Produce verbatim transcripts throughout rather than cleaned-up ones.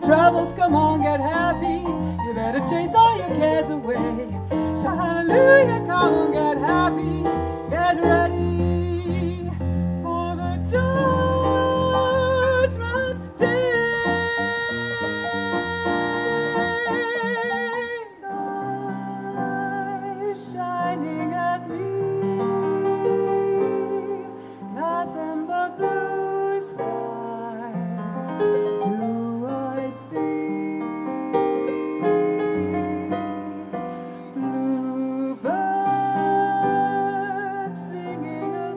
troubles, come on, get happy. You better chase all your cares away. Shout hallelujah, come on, get happy. Get ready for the judgment day. Light shining at me, nothing but blue skies do I see. Bluebirds singing a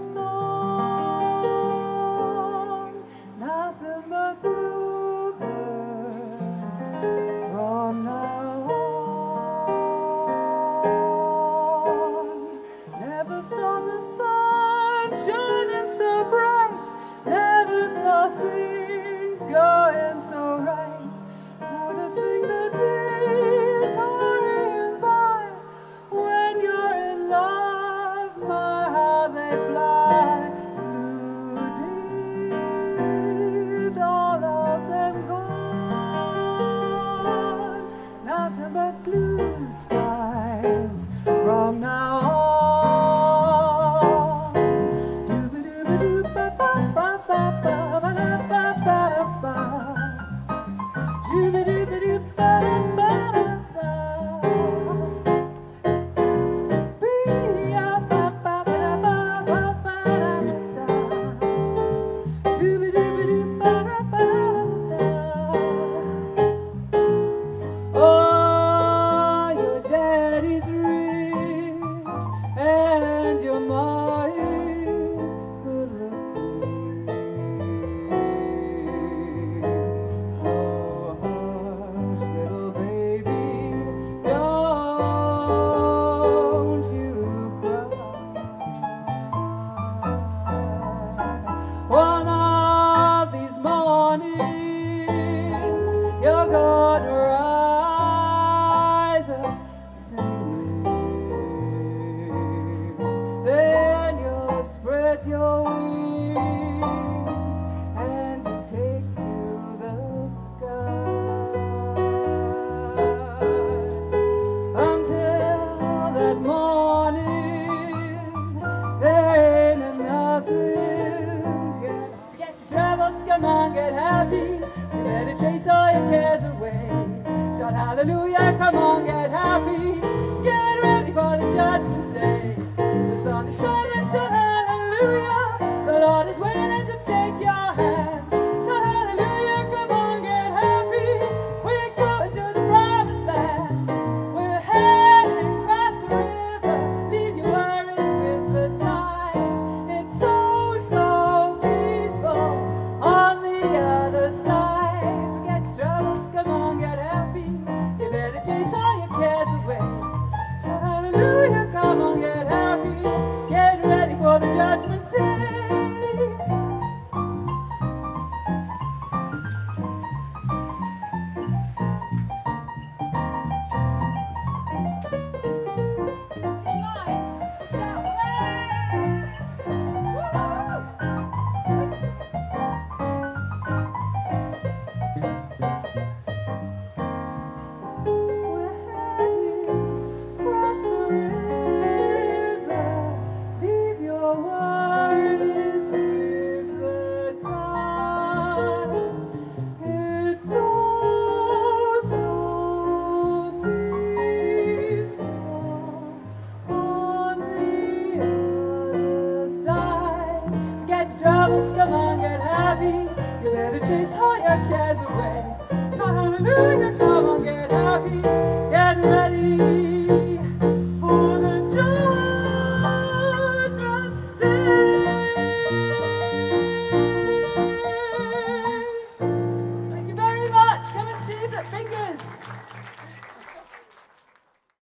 song, nothing but bluebirds from now on. Never saw the sun shining so bright, never saw things going so right, noticing the days hurrying by. When you're in love, my how they fly. Blue days, all of them gone, nothing but blue skies from now on. Oh, your daddy's rich and your mom's good looking. So hush, little baby, don't you cry. One of these mornings, you're gonna rise up singing. Then you'll spread your wings and you take to the sky. Until that morning, there ain't nothing. Get, get your troubles, come on, get happy. You better chase all your cares away. Shout hallelujah, come on, get happy. Get ready for the judgment day. The sun is shining, shout hallelujah. The Lord is waiting to take your hand. Shout hallelujah, come on, get happy. We're going to the promised land. We're heading across the river. Leave your worries with the tide. It's so, so peaceful on the other side. Forget your troubles, come on, get happy. You better chase all your cares away. Shout hallelujah, come on, get happy. Get ready for the judgment day. We're heading across the river. Leave your worries with the tide. It's so, so peaceful on the other side. Get your troubles, come on, get happy. You better chase all your cares away. Shout hallelujah, come on, get happy.